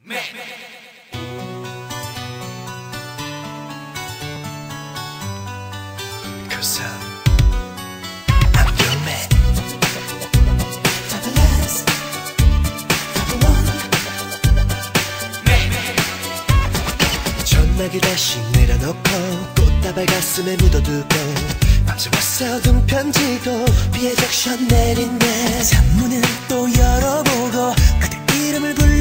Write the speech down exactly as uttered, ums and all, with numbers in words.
Cause I'm, I'm your man. Fabulous, fabulous. 전화기 다시 내려놓고 꽃다발 가슴에 묻어두고 밤새 써둔 편지도 비에 적셔 내린네. 창문을 또 열어보고 그대 이름을 불러